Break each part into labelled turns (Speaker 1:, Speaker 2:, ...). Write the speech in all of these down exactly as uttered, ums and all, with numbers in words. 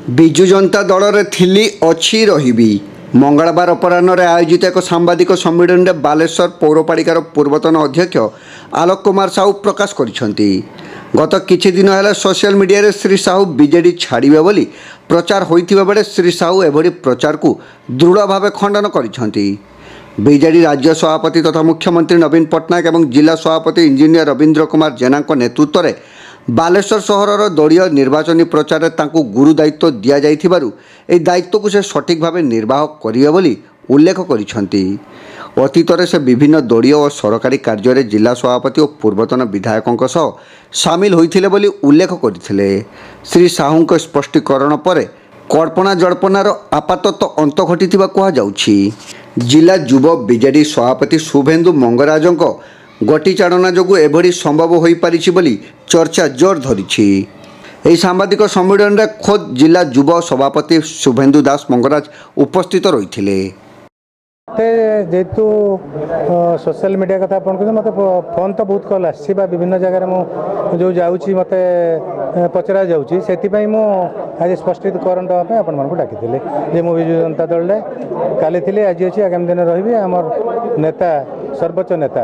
Speaker 1: विजु जनता दल रे थिली अच्छी रही मंगलवार अपराह आयोजित एक सांबादिक सम्मेलन में बालेश्वर पौरपालिकार पूर्वतन अध्यक्ष आलोक कुमार साहू प्रकाश करिसेंती। गत किछि दिन है सोशल मीडिया रे श्री साहू बीजेडी छाड़िबे बोली प्रचार होइथिबा बेले श्री साहू एभली प्रचार को दृढ़ भाव खंडन करिसेंती। बीजेडी राज्य सभापति तथा मुख्यमंत्री नवीन पट्टनायक और जिला सभापति इंजीनियर रवींद्र कुमार जेना नेतृत्व में बालेश्वर सहर दलीय निर्वाचनी प्रचार में गुरु दायित्व दि जाइथिबारु एही दायित्व को से सठिक भाव निर्वाह करिवे बोली उल्लेख करिसेंती। अतीत से विभिन्न दलीय और सरकारी कार्य जिला सभापति और पूर्वतन विधायकों सह सामिल होइथिले बोली उल्लेख करथिले। श्री साहू को स्पष्टीकरण पर कल्पना जल्पनार आपाततः अंत घटिथिबा कहा जाउछि। जिला युव बीजेडी सभापति शुभेन्दु मंगराजों गटिचाड़ना जो एभली संभव हो पारिछि बोली चर्चा जोर धरिछि। एही सांबादिक सम्मेलन में खोद जिला युव सभापति शुभेन्दु दास मंगराज उपस्थित रहिथिले।
Speaker 2: जेहेतु सोशल मीडिया कथा आप मत फोन तो बहुत कल आसी विभिन्न जगह जो जाऊँगी मत पचरा जाऊँगी से आज स्पष्टीकरण देवाई आपण डाकी जे मु विजु जनता दल काली थी आज अच्छी आगामी दिन रही आमर नेता सर्वोच्च नेता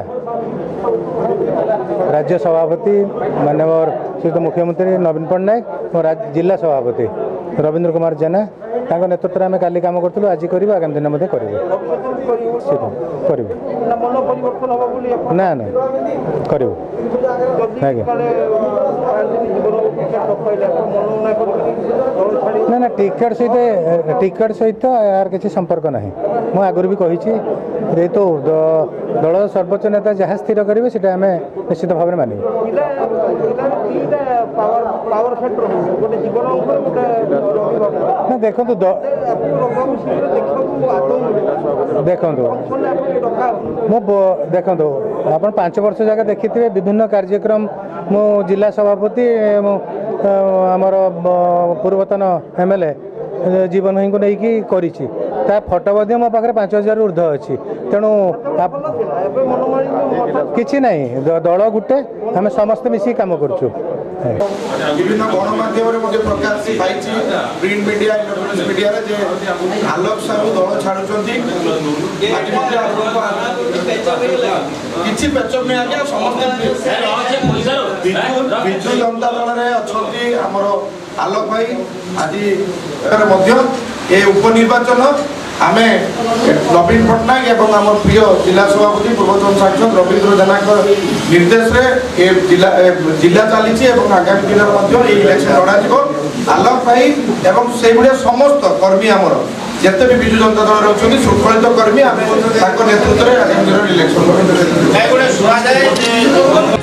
Speaker 2: राज्य सभापति माननीय श्रीयुत मुख्यमंत्री नवीन पट्टनायक और जिला सभापति रवींद्र कुमार जेना नेतृत्व में काली काम करूँ आज कर आगामी दिन मध्य कर ना ना कर ना ना टिकेट सहित टिकेट सहित यार किसी संपर्क ना मु आगुरी भी कही जेहेतु दल सर्वोच्च नेता जहाँ स्थिर करेंगे से आम निश्चित भाव में मानी ना देखो देखो मु देखो आप पांच वर्ष जगह देखी थे विभिन्न कार्यक्रम मु जिला सभापति आमर पूर्वतन एमएलए जीवन ही को लेकिन करी फोटो मो पाखे पांच हजार ऊर्ध अच्छी तेणु किसी ना दल गुटे आम समस्त मिसी काम करुँ
Speaker 3: विभिन्न गणमाध्यम प्रकाश print media electronics media Alok Sahu दल छाड़ुंट किसी पेचक नहीं आज्ञा समस्त विजु जनता दल में आमर आलोक भाई आज ये उपनिर्वाचन आम नवीन पट्टनायक और आम प्रिय जिला सभापति पूर्वतन सांसद रवींद्र जेना निर्देश रे जिला जिला चली आगामी दिन में इलेक्शन लड़ा आलोक भाई और से समस्त कर्मी आमर जिते भी विजु जनता दल अच्छा शृंखलित कर्मी आम नेतृत्व में आगामी दिन इलेक्शन